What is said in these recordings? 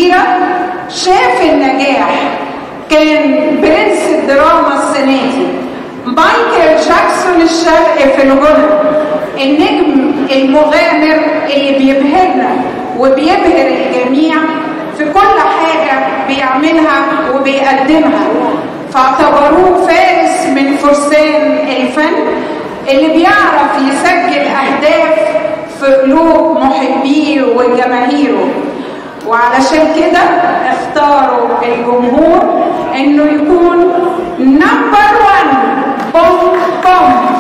كبيرة شاف النجاح. كان برنس الدراما السنة دي مايكل جاكسون الشرقي في الغنى، النجم المغامر اللي بيبهرنا وبيبهر الجميع في كل حاجة بيعملها وبيقدمها، فاعتبروه فارس من فرسان الفن اللي بيعرف يسجل أهداف في قلوب محبيه وجماهيره. وعلشان كده اختاروا الجمهور انه يكون نمبر 1 بوم بوم.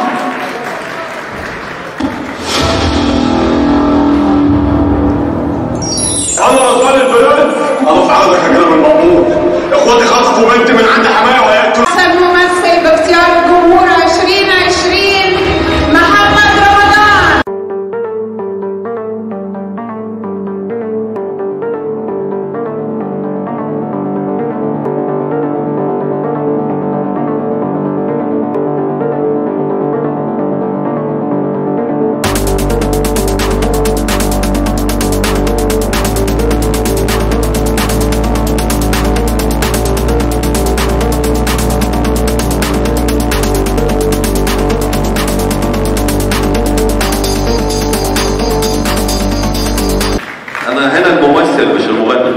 يلا رجال البلاد، الله في عرضك يا كلام المأمور. اخواتي خطفوا بنت من عند حماية وهيقتلوا. احسن ممثل باختيار الجمهور 2020 محمد رمضان. أنا هنا الممثل مش المغني.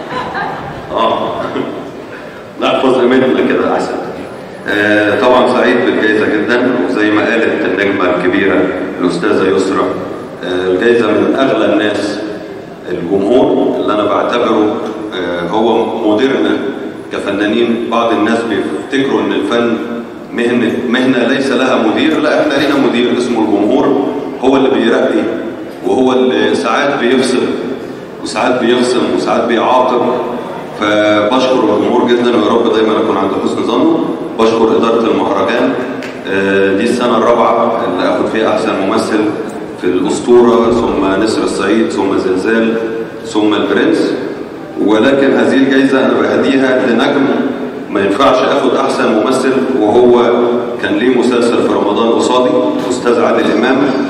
نحفظ قيمتنا كده أحسن. طبعا سعيد بالجائزة جدا، وزي ما قالت النجمة الكبيرة الأستاذة يسرا، الجائزة من أغلى الناس. الجمهور اللي أنا بعتبره هو مديرنا كفنانين. بعض الناس بيفتكروا إن الفن مهنة ليس لها مدير، لا، إحنا لينا مدير اسمه الجمهور، هو اللي بيرقي وهو اللي ساعات بيفصل وساعات بيخصم وساعات بيعاقب. فبشكر الجمهور جدا، ويا رب دايما اكون عند حسن ظنه. بشكر اداره المهرجان، دي السنه الرابعه اللي اخد فيها احسن ممثل في الاسطوره، ثم نسر الصعيد، ثم زلزال، ثم البرنس. ولكن هذه الجائزه انا بهديها لنجم ما ينفعش اخد احسن ممثل، وهو كان ليه مسلسل في رمضان قصادي، استاذ عادل امام.